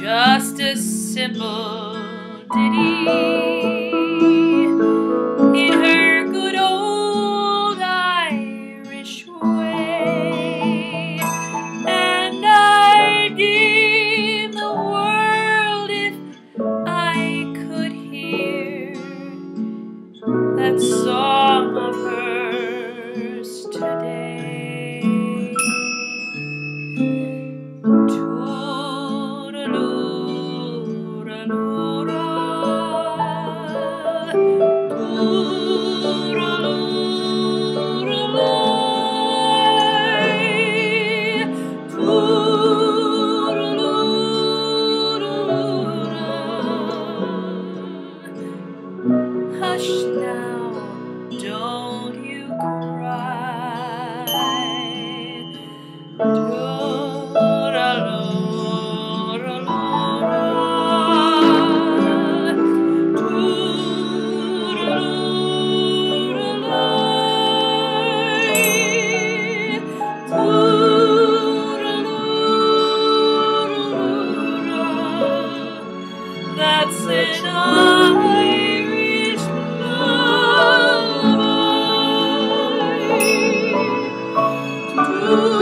just a simple ditty in her good old Irish way, and I'd give the world if I could hear that song of hers today. Hush now, don't you cry. That's an Irish lullaby.